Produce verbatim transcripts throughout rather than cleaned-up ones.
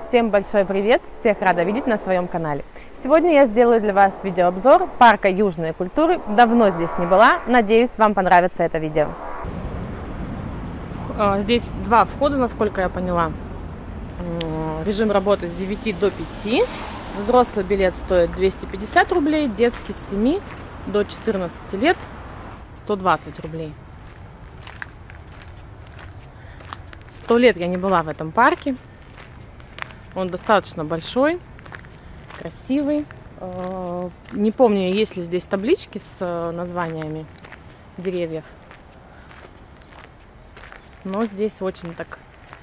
Всем большой привет! Всех рада видеть на своем канале. Сегодня я сделаю для вас видеообзор парка южной культуры. Давно здесь не была, надеюсь, вам понравится это видео. Здесь два входа, насколько я поняла. Режим работы с девяти до пяти. Взрослый билет стоит двести пятьдесят рублей, детский с семи до четырнадцати лет сто двадцать рублей. Сто лет я не была в этом парке. Он достаточно большой, красивый. Не помню, есть ли здесь таблички с названиями деревьев. Но здесь очень так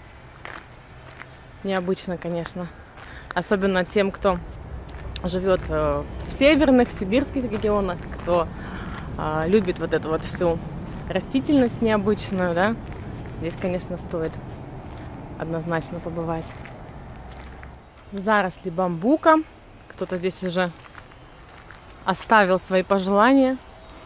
необычно, конечно. Особенно тем, кто живет в северных, сибирских регионах, кто любит вот эту вот всю растительность необычную, да. Здесь, конечно, стоит однозначно побывать. Заросли бамбука. Кто-то здесь уже оставил свои пожелания.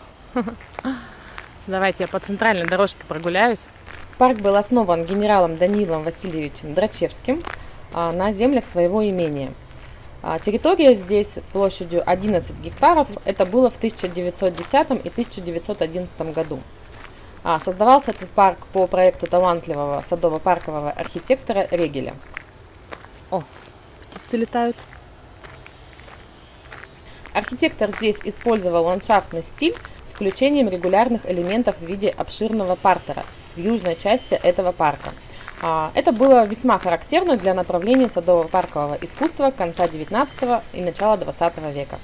Давайте я по центральной дорожке прогуляюсь. Парк был основан генералом Даниилом Васильевичем Драчевским на землях своего имения. Территория здесь площадью одиннадцать гектаров. Это было в тысяча девятьсот десятом и тысяча девятьсот одиннадцатом году. Создавался этот парк по проекту талантливого садово-паркового архитектора Регеля. О, птицы летают. Архитектор здесь использовал ландшафтный стиль с включением регулярных элементов в виде обширного партера в южной части этого парка. Это было весьма характерно для направления садово-паркового искусства конца девятнадцатого и начала двадцатого века.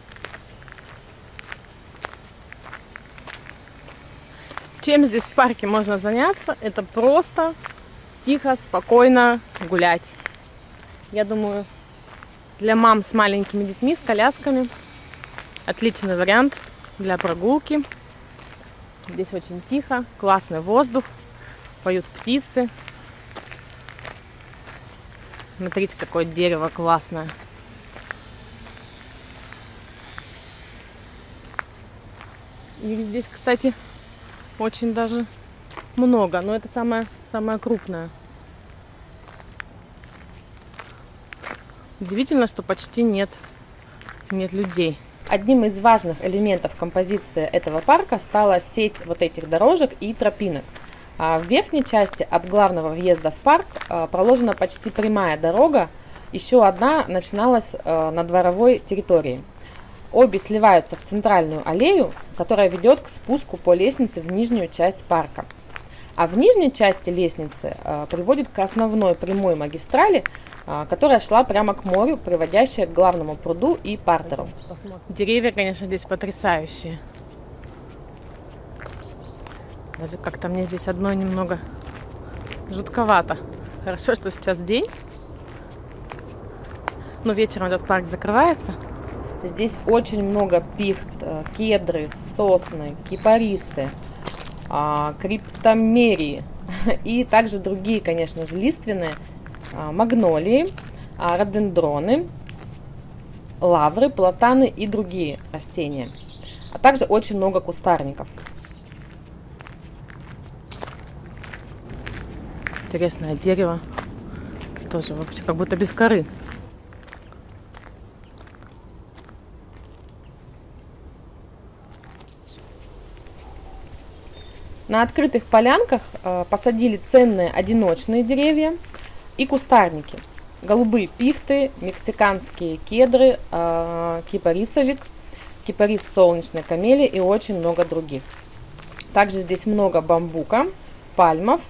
Чем здесь в парке можно заняться? Это просто тихо, спокойно гулять. Я думаю, для мам с маленькими детьми, с колясками отличный вариант для прогулки. Здесь очень тихо, классный воздух, поют птицы. Смотрите, какое дерево классное. И здесь, кстати, очень даже много, но это самое, самое крупное. Удивительно, что почти нет, нет людей. Одним из важных элементов композиции этого парка стала сеть вот этих дорожек и тропинок. В верхней части от главного въезда в парк проложена почти прямая дорога, еще одна начиналась на дворовой территории. Обе сливаются в центральную аллею, которая ведет к спуску по лестнице в нижнюю часть парка. А в нижней части лестницы приводит к основной прямой магистрали, которая шла прямо к морю, приводящая к главному пруду и партеру. Деревья, конечно, здесь потрясающие. Даже как-то мне здесь одной немного жутковато. Хорошо, что сейчас день. Но вечером этот парк закрывается. Здесь очень много пихт, кедры, сосны, кипарисы, криптомерии и также другие, конечно же, лиственные, магнолии, рододендроны, лавры, платаны и другие растения, а также очень много кустарников. Интересное дерево, тоже вообще как будто без коры. На открытых полянках э, посадили ценные одиночные деревья и кустарники. Голубые пихты, мексиканские кедры, э, кипарисовик, кипарис солнечной камелии и очень много других. Также здесь много бамбука, пальмов.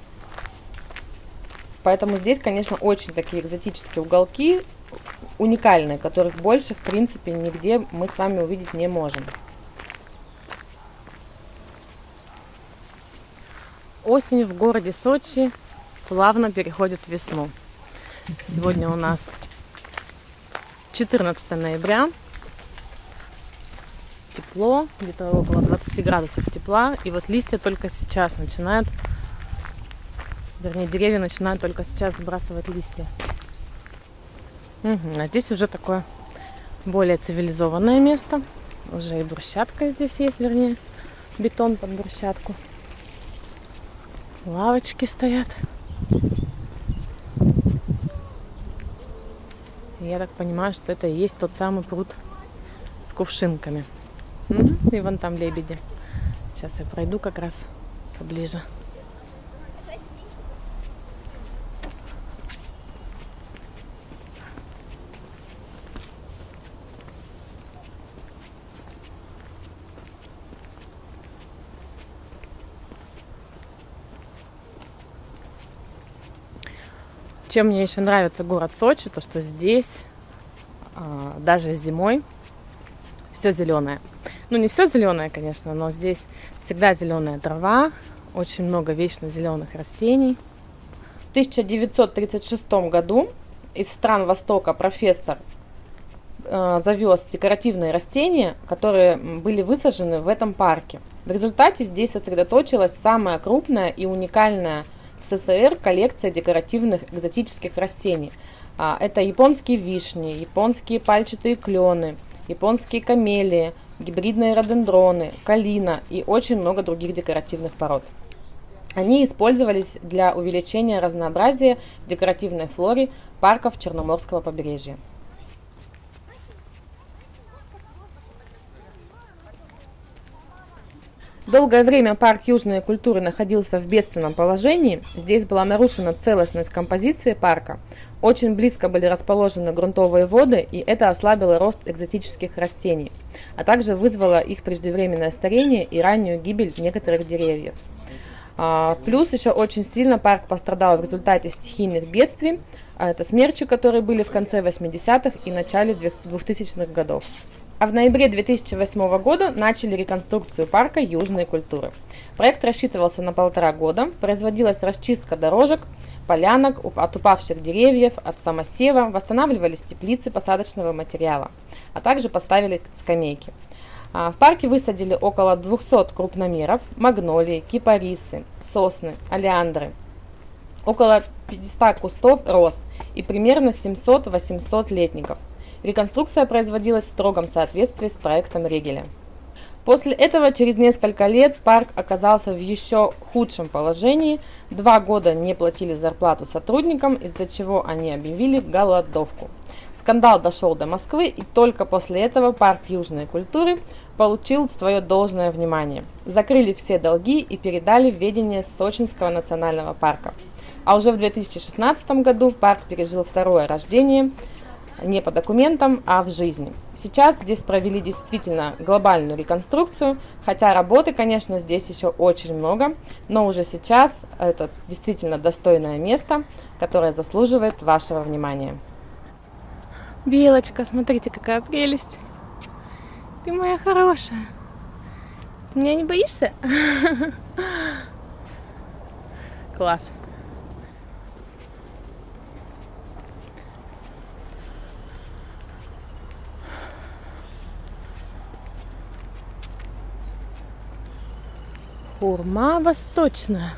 Поэтому здесь, конечно, очень такие экзотические уголки, уникальные, которых больше, в принципе, нигде мы с вами увидеть не можем. Осень в городе Сочи плавно переходит в весну. Сегодня у нас четырнадцатое ноября. Тепло, где-то около двадцати градусов тепла. И вот листья только сейчас начинают, вернее, деревья начинают только сейчас сбрасывать листья. Угу. А здесь уже такое более цивилизованное место. Уже и брусчатка здесь есть, вернее, бетон под брусчатку. Лавочки стоят. И я так понимаю, что это и есть тот самый пруд с кувшинками. Угу. И вон там лебеди. Сейчас я пройду как раз поближе. Чем мне еще нравится город Сочи, то что здесь а, даже зимой все зеленое. Ну, не все зеленое, конечно, но здесь всегда зеленая трава, очень много вечно зеленых растений. В тысяча девятьсот тридцать шестом году из стран Востока профессор э, завез декоративные растения, которые были высажены в этом парке. В результате здесь сосредоточилась самая крупная и уникальная в СССР коллекция декоративных экзотических растений. А, это японские вишни, японские пальчатые клены, японские камелии, гибридные рододендроны, калина и очень много других декоративных пород. Они использовались для увеличения разнообразия декоративной флоры парков Черноморского побережья. Долгое время парк южной культуры находился в бедственном положении. Здесь была нарушена целостность композиции парка. Очень близко были расположены грунтовые воды, и это ослабило рост экзотических растений, а также вызвало их преждевременное старение и раннюю гибель некоторых деревьев. Плюс еще очень сильно парк пострадал в результате стихийных бедствий. Это смерчи, которые были в конце восьмидесятых и начале двухтысячных годов. А в ноябре две тысячи восьмого года начали реконструкцию парка южной культуры. Проект рассчитывался на полтора года, производилась расчистка дорожек, полянок от упавших деревьев, от самосева, восстанавливались теплицы посадочного материала, а также поставили скамейки. В парке высадили около двухсот крупномеров, магнолии, кипарисы, сосны, олеандры, около пятисот кустов роз и примерно семьсот-восемьсот летников. Реконструкция производилась в строгом соответствии с проектом Регеля. После этого через несколько лет парк оказался в еще худшем положении. Два года не платили зарплату сотрудникам, из-за чего они объявили голодовку. Скандал дошел до Москвы, и только после этого парк южной культуры получил свое должное внимание. Закрыли все долги и передали в ведение Сочинского национального парка. А уже в две тысячи шестнадцатом году парк пережил второе рождение, не по документам, а в жизни. Сейчас здесь провели действительно глобальную реконструкцию, хотя работы, конечно, здесь еще очень много, но уже сейчас это действительно достойное место, которое заслуживает вашего внимания. Белочка, смотрите, какая прелесть! Ты моя хорошая! Меня не боишься? Класс! Хурма восточная.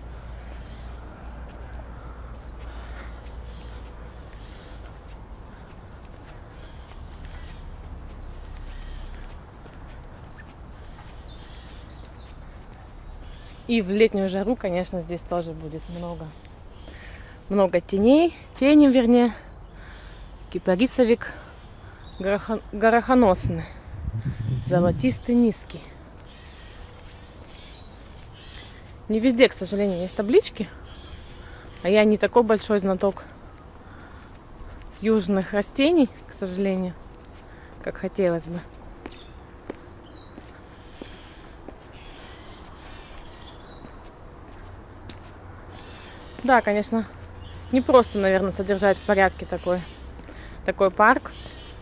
И в летнюю жару, конечно, здесь тоже будет много, много теней, тени, вернее, кипарисовик горохо, горохоносный, золотистый, низкий. Не везде, к сожалению, есть таблички, а я не такой большой знаток южных растений, к сожалению, как хотелось бы. Да, конечно, не просто, наверное, содержать в порядке такой, такой парк.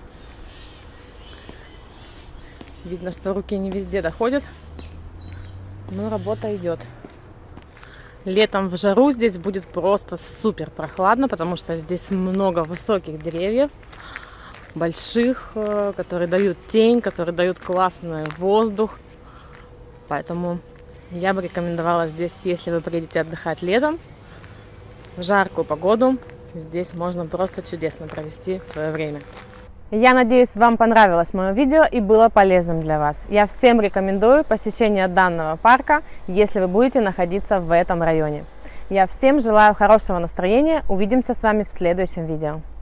Видно, что руки не везде доходят, но работа идет. Летом в жару здесь будет просто супер прохладно, потому что здесь много высоких деревьев, больших, которые дают тень, которые дают классный воздух. Поэтому я бы рекомендовала здесь, если вы приедете отдыхать летом, в жаркую погоду, здесь можно просто чудесно провести свое время. Я надеюсь, вам понравилось мое видео и было полезным для вас. Я всем рекомендую посещение данного парка, если вы будете находиться в этом районе. Я всем желаю хорошего настроения. Увидимся с вами в следующем видео.